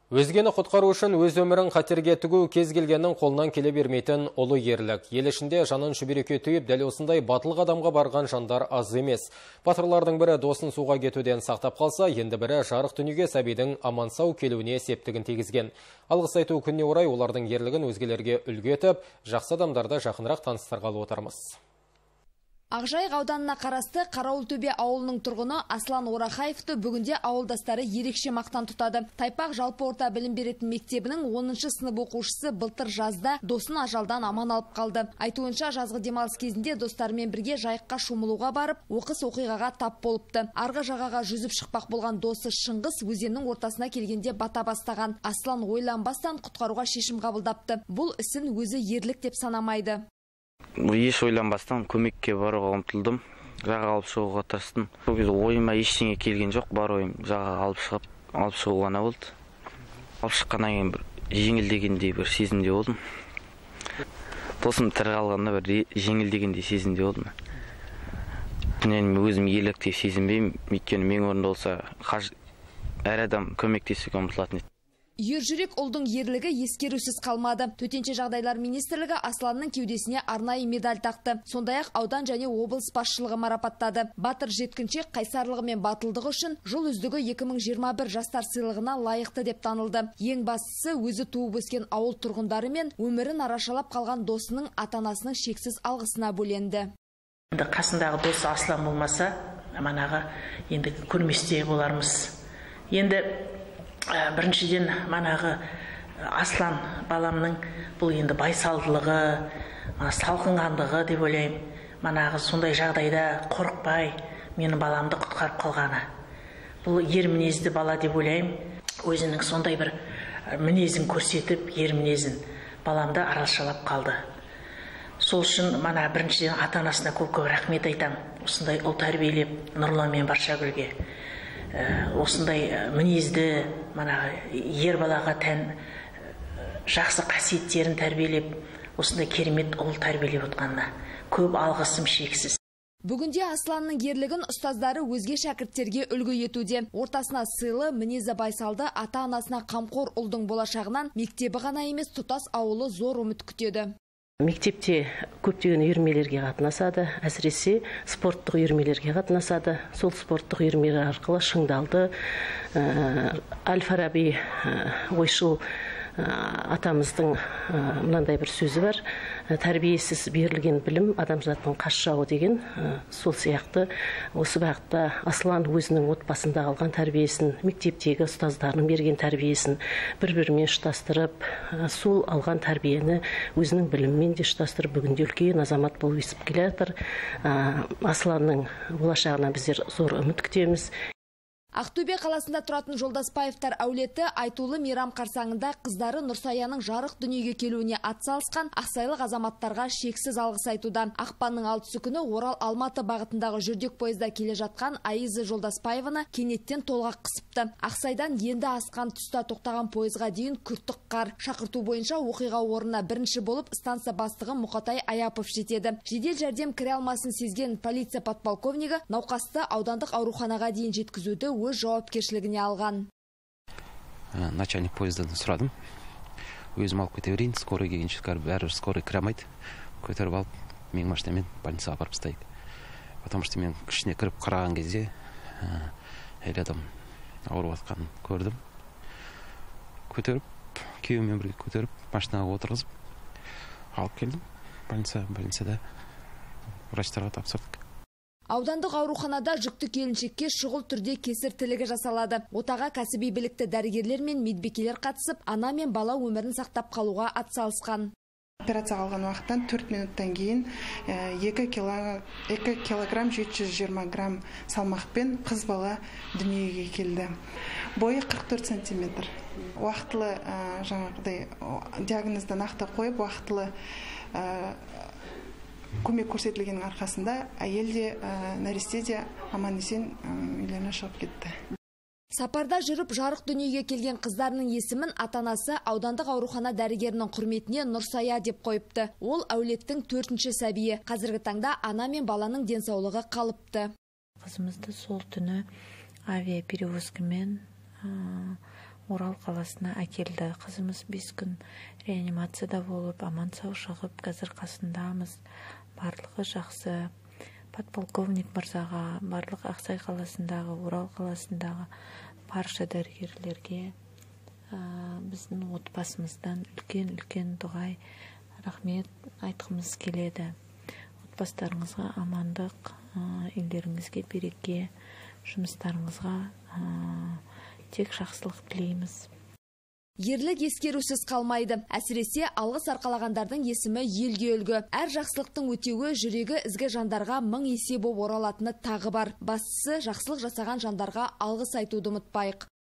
Өзгені құтқару үшін өз өмірін қатерге тігу кез келгеннің қолынан келе бермейтін ұлы ерлік. Ел ішінде жанын шүберекке түйіп, дәл осындай батыл қадамға барған жандар аз емес. Батырлардың бірі досын суға кетуден сақтап қалса, енді бірі жарық дүниеге сәбидің аман сау келуіне септігін тигізген. Алғыс айту күніне орай олардың ерлігін өзгелерге үлгі етіп, жақсы адамдарды жақынырақ таныстырғалы отырмыз. Ақжайық ауданына қарасты Қарауылтөбе ауылының тұрғыны Аслан Орахаевты бүгінде ауылдастары ерекше мақтан тұтады. Тайпақ жалпы орта білім беретін мектебінің 10-шы сынып оқушысы былтыр жазда досын ажалдан аман алып қалды. Айтуынша жазғы демалыс кезінде достарымен бірге жайыққа шомылуға барып, оқыс оқиғаға тап болыпты. Арғы жағаға жүзіп шықпақ болған досы Шыңғыс өзеннің ортасына келгенде бата бастаған. Аслан ойланбастан құтқаруға шешім қабылдапты. Бұл ісін өзі ерлік деп санамайды. Еш ойланбастан көмекке баруға ұмтылдым. Жаға алып шығуға тырыстым. Бұл кезде ойыма ештеңе келген жоқ, бар ойым жаға алып шығу ғана болды. Алып шыққаннан кейін бір жеңілдегендей бір сезімде болдым. Досым тірі қалғанда бір жеңілдегендей сезімде болдым. Мен өзім ерлік деп сезінбеймін, өйткені мен орнымда болса әр адам көмектесуге ұмтылатын еді. Ержүрек ұлдың ерлігі ескерусіз қалмады. Төтенше жағдайлар министрлігі Асланның кеудесіне арнайы медаль тақты. Сондай-ақ аудан және облыс басшылығы марапаттады. Батыр жеткіншек қайсарлығы мен батылдығы үшін жыл үздігі 2021 жастар сыйлығына лайықты деп танылды. Ең бастысы өзі туып өскен ауыл тұрғындары мен өмірін арашалап қалған досының ата-анасының шексіз алғысына бөленді. Қасындағы досы Аслан болмаса, манағы енді көрместе болармыз. Енді біріншіден манағы Аслан баламның бұл енді байсалдылығы, салқынғандығы деп ойлаймын. Манағы сондай жағдайда қорықпай менің баламды құтқарып қалғаны. Бұл ер мінезді бала деп ойлаймын. Өзінің сондай бір мінезін көрсетіп, ер мінезін баламды арашалап қалды. Сол үшін мана біріншіден ата-анасына көп рахмет айтам. Осындай ұл тәрбиелеп, Нұрлан мен Баршагүлге осындай мінезді, ер балаға тән жақсы қасиеттерін тәрбиелеп, осындай керемет ұл тәрбиелеп отқанына көп алғысым шексіз. Бүгінде Асланның ерлігін ұстаздары өзге шәкірттерге үлгі етуде. Ортасына сыйлы, мінезі байсалды, ата-анасына қамқор ұлдың болашағынан мектебі ғана емес, тұтас ауылы зор үміт күтеді. Мектепте көптеген үйірмелерге қатынасады, әсіресе спорттық үйірмелерге қатынасады. Сол спорттық үйірмелер арқылы шыңдалды. Әл-Фараби ойшыл атамыздың мынандай бір сөзі бар: тәрбиесіз берілген білім адамзаттың қас жауы деген. Сол сияқты осы бағытта Аслан өзінің отбасында алған тәрбиесін, мектептегі ұстаздарының берген тәрбиесін бір-бірімен ұштастырып, сол алған тәрбиені өзінің білімімен де ұштастырып, бүгінде үлкен азамат болып өсіп келе жатыр. Асланның болашағына біздер зор үміт күтеміз. Ақтөбе қаласында тұратын Жолдаспаевтар әулеті айтулы мейрам қарсаңында қыздары Нұрсаяның жарық дүниеге келуіне атсалысқан ақсайлық азаматтарға шексіз алғыс айтуда. Ақпанның 6 күні Орал-Алматы бағытындағы жүрдек пойызда келе жатқан Айызы Жолдаспаеваны кенеттен толғақ қысыпты. Ақсайдан енді асқан тұста тоқтаған пойызға дейін күртік қар. Шақырту бойынша оқиға орнына бірінші болып станция бастығы Мұқатай Аяпов жетеді. Жедел жәрдем кіре алмасын сезген полиция подполковнигі науқасты аудандық ауруханаға дейін жеткізуді өз жауапкершілігіне алған. Начальник поездан сұрадым. Өзім алып кете берейін, скорый келгенше бәрі скорый кіре алмайды. Көтеріп алып, менің машинамен больницаға апарып тастайды. Потому что мен ішіне кіріп қараған кезде әйел адам ауырып жатқанын көрдім. Көтеріп, күйеуімен бірге көтеріп, машинаға отырғызып алып келдім. Больницада врачтарға тапсырдық. Аудандық ауруханада жүкті келіншекке шұғыл түрде кесір тілігі жасалады. Отаға кәсіби білікті дәрігерлер мен медбикелер қатысып, ана мен бала өмірін сақтап қалуға атсалысқан. Операция алған уақыттан 4 минуттан кейін 2 килограмм 720 грамм салмақпен қыз бала дүниеге келді. Бойы 44 сантиметр. Уақытылы жаңағыдай диагнозды нақты қойып, уақытылы көмек көрсетілгеннің арқасында әйел де, нәресте де аман-есен үйлеріне шығып кетті. Сапарда жүріп жарық дүниеге келген қыздарының есімін ата-анасы аудандық аурухана дәрігерінің құрметіне Нұрсая деп қойыпты. Ол әулеттің 4-ші сәбиі. Қазіргі таңда ана мен баланың денсаулығы қалыпты. Қызымызды сол түні авиаперевозкамен Орал қаласына әкелді. Қызымыз 5 күн реанимацияда болып, аман сау шығып, қазір қасындамыз. Барлығы жақсы. Подполковник мырзаға, барлық Ақсай қаласындағы, Орал қаласындағы барша дәрігерлерге, біздің отбасымыздан үлкен дұғай рахмет айтқымыз келеді. Отбастарыңызға амандық, үйлеріңізге береке, жұмыстарыңызға тек жақсылық тілейміз. Ерлік ескерусіз қалмайды. Әсіресе алғыс арқалағандардың есімі елге үлгі. Әр жақсылықтың өтеуі жүрегі ізгі жандарға 1000 есе боп оралатыны тағы бар. Бастысы жақсылық жасаған жандарға алғыс айтуды ұмытпайық.